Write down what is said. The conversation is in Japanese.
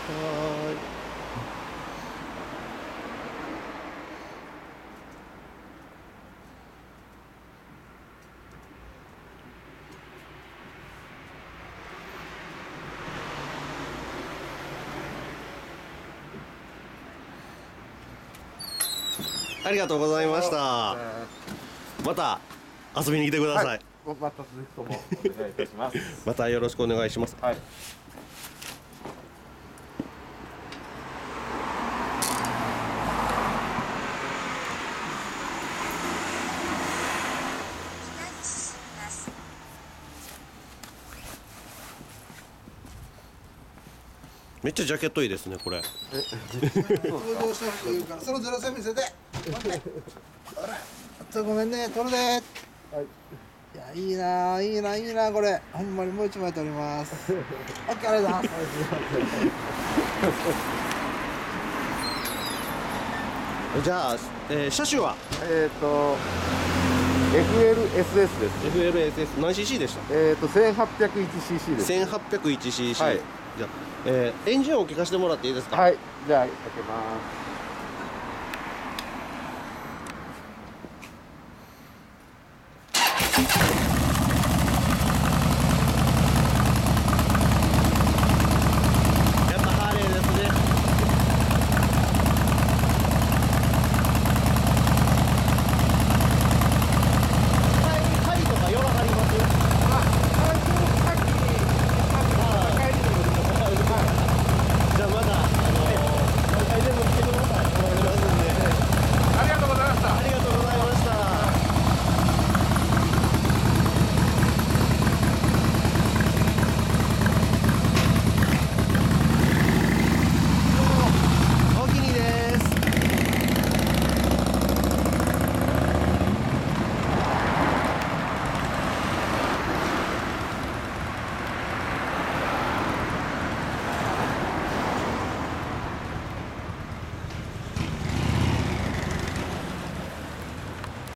ーい。ありがとうございました。また遊びに来てください。はい、 また続きともお願いいたします。 またよろしくお願いします。 はい。 めっちゃジャケットいいですねこれ。 登場したって言うからそのゼロ戦見せて。ほら、ちょっとごめんね、取るで。はい。いや、いいな、いいな、いいな、これ。ほんまにもう一枚取ります。オッケー、ありがとうございます。 じゃあ、車種は FLSS です。 FLSS 何 cc でした？ 1801cc です。 1801cc。 はい。 じゃあ、エンジン音を聞かせてもらっていいですか？ はい。じゃあ開けます。